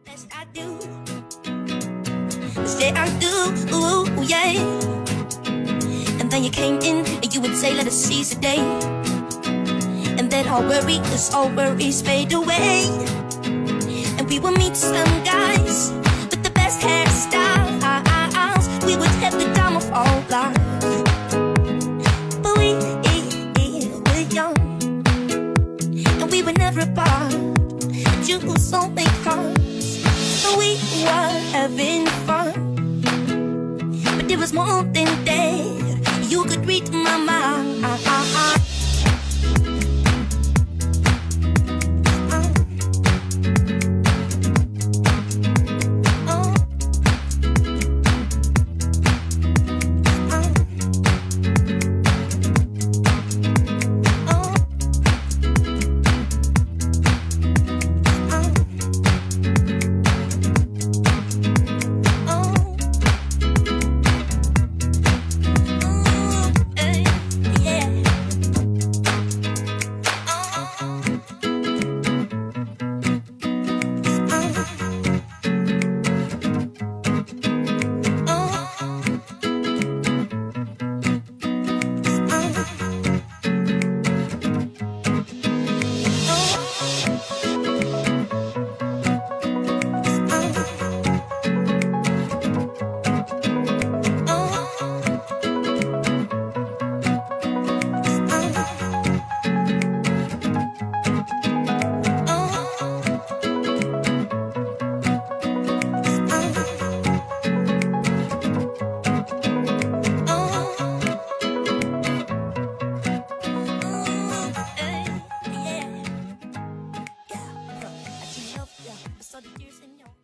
Yes, I do. Say I do, ooh, yeah. And then you came in and you would say, let us seize the day. And then all worries fade away. And we would meet some guys with the best hairstyles. We would have the time of our lives. But we're young, and we were never apart. Jewels don't make hearts, but we were having fun. But there was more than that. You could read my mind. So the years in your